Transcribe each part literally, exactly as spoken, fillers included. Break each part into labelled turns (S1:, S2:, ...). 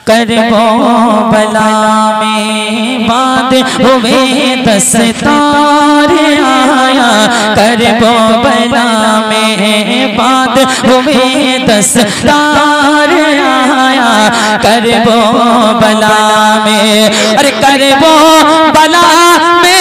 S1: करबो बला में बांध हुए दस्तार आया, करबो बला में बांध हुए दस्तार आया, करबो बला में, अरे करबो बला में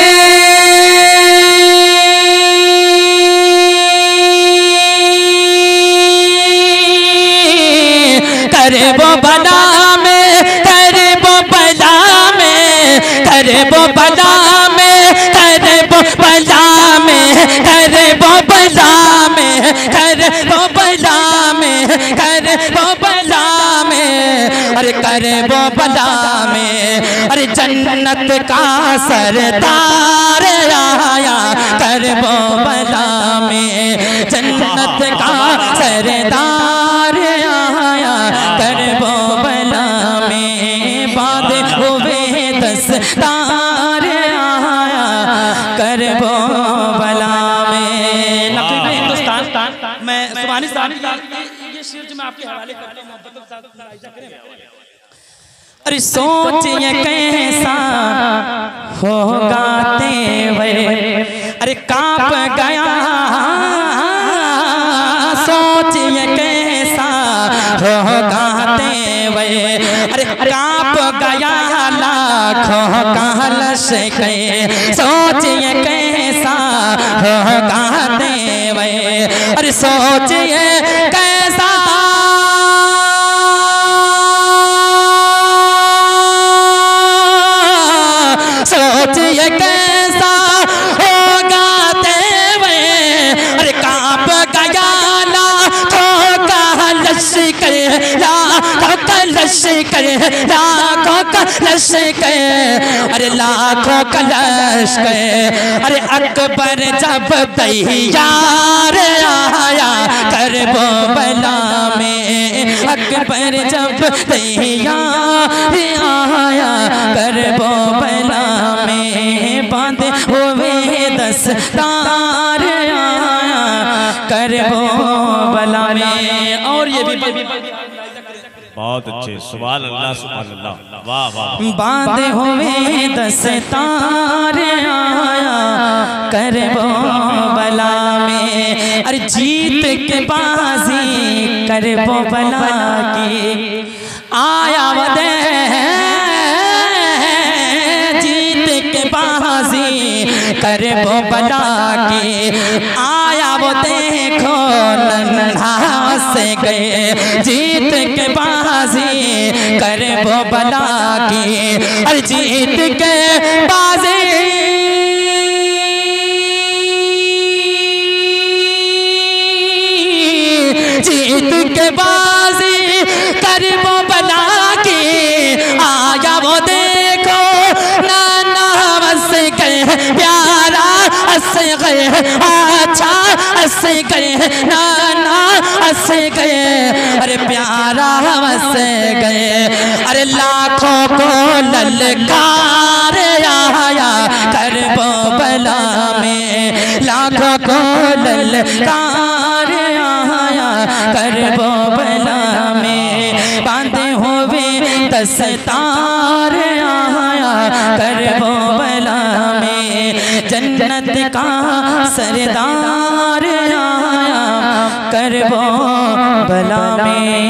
S1: करबो बला में, करबो बला में, करबो बला में, करबो बला में, करबो बला में, करबो बला में, करबो बला में, अरे करबो बला में, अरे जन्नत का सरदार आया, करबो बला में, जन्नत का सरदार आया, करबो बला में बांध हुए दस्तार आया, करबो बला में। नकीब हिंदुस्तान मैं सुभानी साहब ये शेर जो मैं आपके हवाले करता हूं, मोहब्बत के साथ मुलाहिजा करें। अरे सोच ये कैसा होगा तेरे, अरे कांप गया, सोच ये कैसा होगा तेरे, अरे कांप गया लाखों का लश्कर, सोच ये कैसा होगा तेरे, अरे सोच ये कैसा सोच ये कैसा होगा तेरे, अरे कांप गया लाखों का लश्कर, लाखों का लश्कर, लाखों का लश्कर, अरे लाखों का लश्कर, अरे अकबर जब तैयार आया, करबो बला में, अकबर जब तैयार आया, करबो बला में बांध हुए दस्तार आया, करबो बला में। और ये भी
S2: बहुत अच्छे, सुभान अल्लाह सुभान अल्लाह, वाह वाह।
S1: बांध हुए दस्तार आया, करबो बला में, अरे जीत के बाजी करबो बला की आया वदे, करबो बला की आया वो देखो नन्हा से गए, जीत के बाजी करबो बला की, अरे जीत के बाजी जीत के बाजी करबो बला की आया वो देखो नाना से गए, प्यारा हंसे गए, अच्छा हंसे गए, नाना हंसे गए, अरे प्यारा हंसे गए, अरे लाखों को ललकार आया, करबो बला में, लाखों को ललकार आया, करबो बला में बांधे हुए दस्तार आया, करबो बला में जन्नत का सरदार आया, करबो बला में।